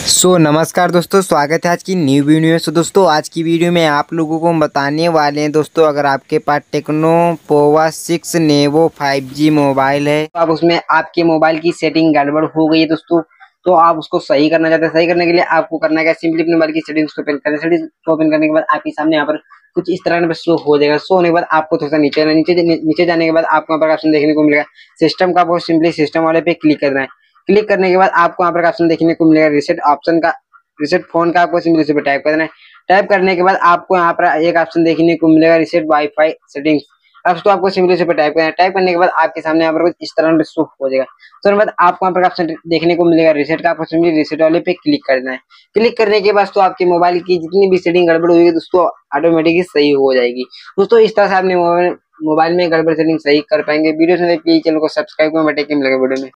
नमस्कार दोस्तों, स्वागत है आज की न्यू वीडियो में। दोस्तों आज की वीडियो में आप लोगों को हम बताने वाले हैं दोस्तों, अगर आपके पास Tecno Pova 6 Neo 5G mobile है, तो आप उसमें आपके मोबाइल की सेटिंग गड़बड़ हो गई है दोस्तों, तो आप उसको सही करना चाहते हैं। सही करने के लिए आपको करना क्या, सिंपली अपने मोबाइल की सेटिंग्स को ओपन करें। सेटिंग्स को ओपन करने के बाद आपके सामने यहाँ पर कुछ इस तरह शो हो जाएगा। शो होने के बाद आपको थोड़ा सा नीचे जाने के बाद आपको यहाँ पर ऑप्शन देखने को मिलेगा सिस्टम का। बहुत सिंपली सिस्टम वाले पे क्लिक करना है। क्लिक करने के बाद आपको यहाँ पर ऑप्शन देखने को मिलेगा रिसेट ऑप्शन का, रिसेट फोन का। आपको सिंपली इस पे टाइप करना है। टाइप करने के बाद आपको यहाँ पर एक ऑप्शन देखने को मिलेगा रिसेट वाईफाई सेटिंग्स। अब उसको आपको सिंपली इस पे टाइप करना है। टाइप करने के बाद आपके सामने यहाँ पर कुछ इस तरह शो हो जाएगा। तो बाद आपको यहाँ पर ऑप्शन देखने को मिलेगा रिसेट का। आपको सिंपली रिसेट वाले पे क्लिक करना है। क्लिक करने के बाद तो आपके मोबाइल की जितनी भी सेटिंग गड़बड़ हुई है दोस्तों ऑटोमेटिकली सही हो जाएगी। दोस्तों इस तरह से आपने मोबाइल में गड़बड़ सेटिंग सही कर पाएंगे। वीडियो से चैनल को सब्सक्राइब कर बटन के लगे वीडियो में।